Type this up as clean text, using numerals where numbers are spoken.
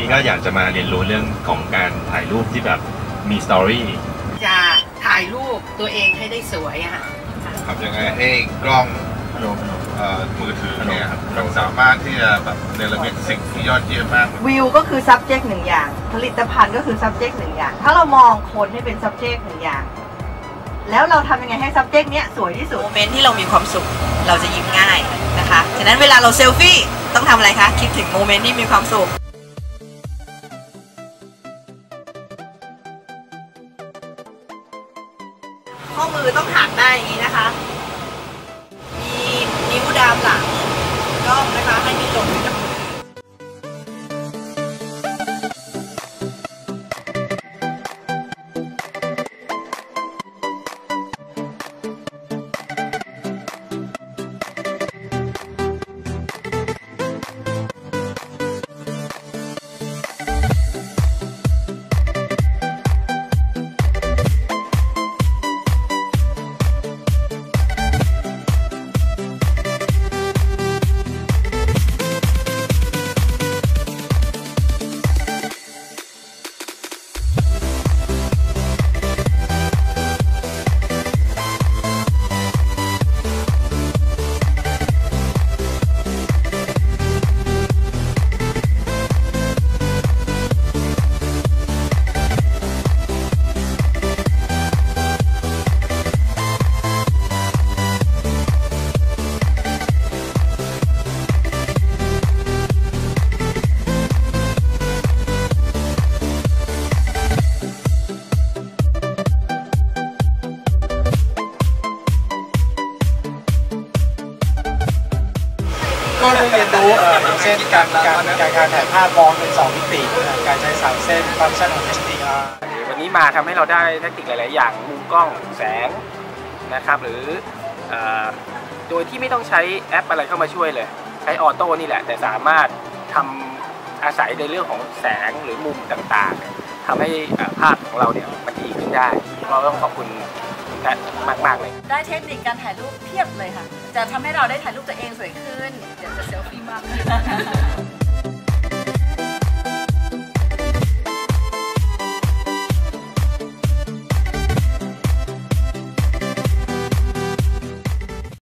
นี้ก็อยากจะมาเรียนรู้เรื่องของการถ่ายรูปที่แบบมีสตอรี่จะถ่ายรูปตัวเองให้ได้สวยอะค่ะทำยังไงให้กล้องมือถือเนี่ยมันสามารถที่จะแบบเนรมิตสิ่งที่ยอดเยี่ยมมากวิวก็คือ subject หนึ่งอย่างผลิตภัณฑ์ก็คือ subject หนึ่งอย่างถ้าเรามองคนให้เป็น subject หนึ่งอย่างแล้วเราทำยังไงให้ subject เนี้ยสวยที่สุดโมเมนต์ที่เรามีความสุขเราจะยิ้มง่ายนะคะฉะนั้นเวลาเราเซลฟี่ต้องทำอะไรคะคิดถึงโมเมนต์ที่มีความสุขข้อมือต้องหักได้อย่างนี้นะคะมีนิ้วดามหลังกล้องนะคะให้มีลมอยู่กับมือก็ได้เรียนรู้อย่างเช่นการถ่ายภาพมองเป็น2 มิติการใช้3 เส้นฟังก์ชันของ HDR วันนี้มาทำให้เราได้เทคนิคหลายๆอย่างมุมกล้องแสงนะครับหรือโดยที่ไม่ต้องใช้แอปอะไรเข้ามาช่วยเลยใช้ออโต้นี่แหละแต่สามารถทำอาศัยในเรื่องของแสงหรือมุมต่างๆทำให้ภาพของเราเนี่ยมันดีขึ้นได้เราต้องขอบคุณแพทมากๆเลยได้เทคนิคการถ่ายรูปเพียบเลยค่ะจะทำให้เราได้ถ่ายรูปตัวเองสวยขึ้นเดี๋ยวจะเซลฟี่มากขึ้น